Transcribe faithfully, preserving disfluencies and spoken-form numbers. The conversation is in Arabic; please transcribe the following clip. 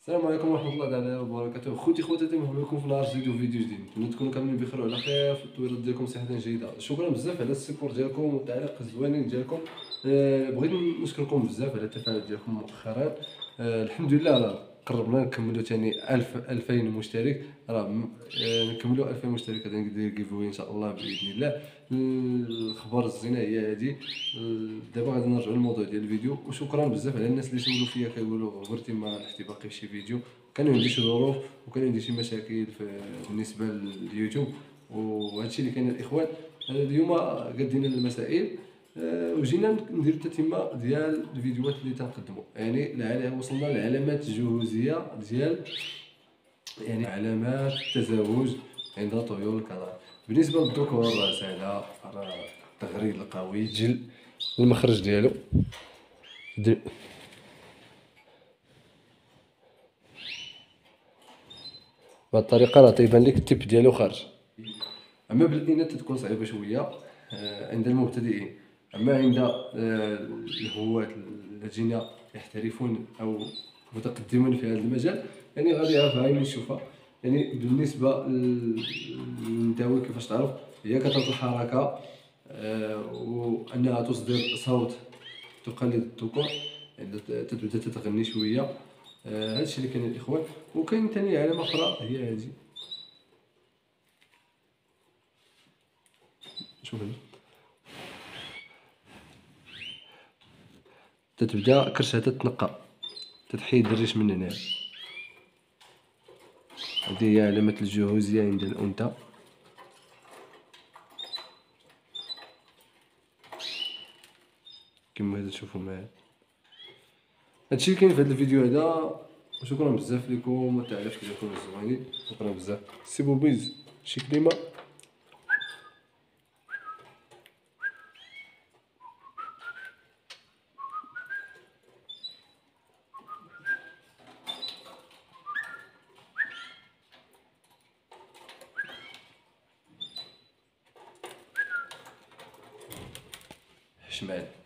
السلام عليكم ورحمة الله تعالى وبركاته. خوتي خواتاتي، مرحبا بكم في نهار جديد وفيديو جديد. نتمنى تكونوا كاملين بخير وعلى خير، في الطويلات ديالكم صحة جيدة. شكرا بزاف على السيبور ديالكم والتعليق الزوينين ديالكم. أه بغيت نشكركم بزاف على التفاعل ديالكم مؤخرا. أه الحمد لله راه قربنا نكملوا ثاني ألف ألفين مشترك. راه م- أه نكملوا ألفين مشترك، غادي ندير كيفوي ان شاء الله باذن الله. الخبر الزينه هي هذه. دابا غادي نرجعوا للموضوع ديال الفيديو. وشكرا بزاف على الناس اللي سولوا فيا كيقولوا غبرتي ما لحقتي باقي في شي فيديو. كان عندي شي ظروف وكان عندي شي مشاكل في بالنسبه لليوتيوب، وهادشي اللي كاين الاخوان. اليوم قدينا المسائل، آه، وجينا ندير التتمه ديال الفيديوهات اللي تنقدموا. يعني العلا- وصلنا للعلامات الجهوزيه ديال، يعني علامات التزاوج عند طيور الكظر. بالنسبه للذكور راه سهله، راه تغريد القوي جل المخرج ديالو. د- بهاد الطريقه راه تيبان لك التيب ديالو خارج. اما بالاناث تكون صعيبه شويه آه، عند المبتدئين. اما عند آه، الهواة الذين يحترفون او متقدمون في هذا المجال، يعني غادي يعرفها من يشوفها. يعني بالنسبه للنداوي كيفاش تعرف، هي كثره الحركه، آه، وانها تصدر صوت تقلد الذكور، يعني تبدا تتغني شويه. آه، هادشي اللي كاين الاخوان. وكاين ثاني علامه اخرى هي هذه. شوف هنا، تتبدا كرشها تتنقى، تتحيد الريش من هنا. هذه هي علامة الجهوزية عند الأنثى. كما تشوفوا معايا. هادشي اللي كاين في هذا الفيديو هذا. وشكرا بزاف لكم والتعليق ديالكم الزوينين. شكرا بزاف. سي بوبيز شي كلمة. شمال.